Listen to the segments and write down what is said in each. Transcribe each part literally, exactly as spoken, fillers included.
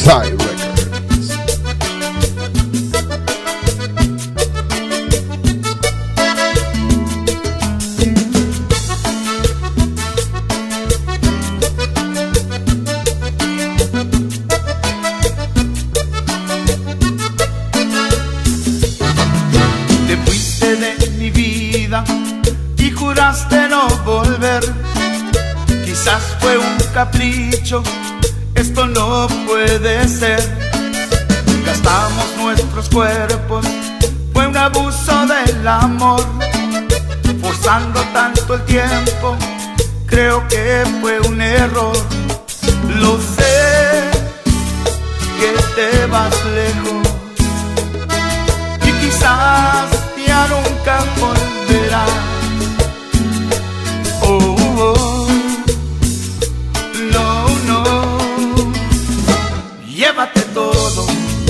Fly Records. Te fuiste de mi vida y juraste no volver. Quizás fue un capricho, esto no puede ser. Gastamos nuestros cuerpos, fue un abuso del amor. Forzando tanto el tiempo, creo que fue un error. Lo sé, que te vas lejos y quizás ya nunca volverás. Oh, oh, no, no. Llévate todo,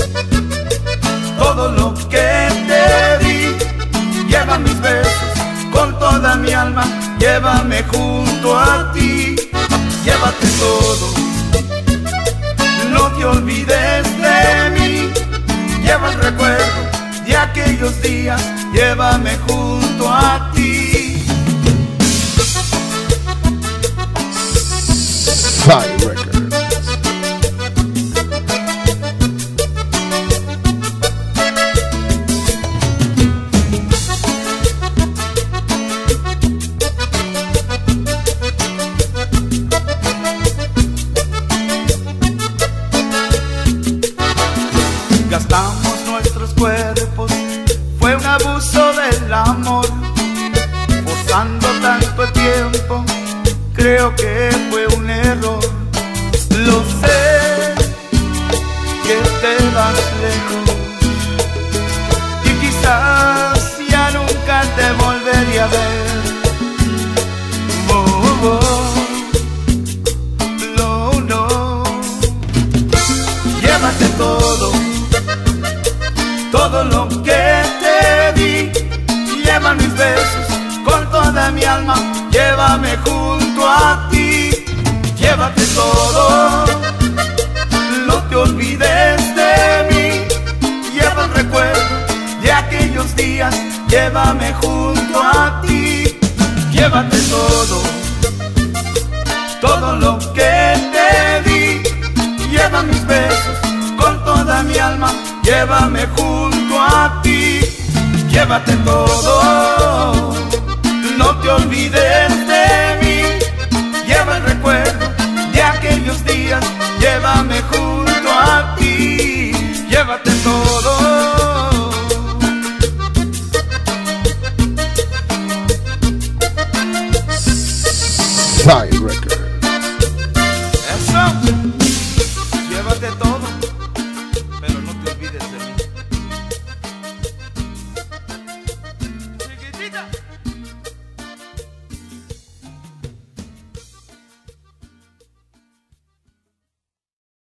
todo lo que te di. Lleva mis besos con toda mi alma, llévame junto a ti. Llévate todo, no te olvides de mí. Lleva el recuerdo de aquellos días, llévame junto a ti. Fly Records. Gastamos nuestros cuerpos, fue un abuso del amor. Forzando tanto el tiempo, creo que fue un error. Lo sé, que te vas lejos y quizás ya nunca te volvería a ver. Oh, oh, no, no. Llévate todo, todo lo que te di. Lleva mis besos con toda mi alma, llévame junto a ti. Llévate todo, no te olvides de mí. Lleva el recuerdo de aquellos días, llévame junto a ti. Llévate todo, todo lo que te di. Lleva mis besos con toda mi alma, llévame junto a ti. Llévate todo, no te olvides de mí. Lleva el recuerdo de aquellos días, llévame junto a ti. Llévate todo.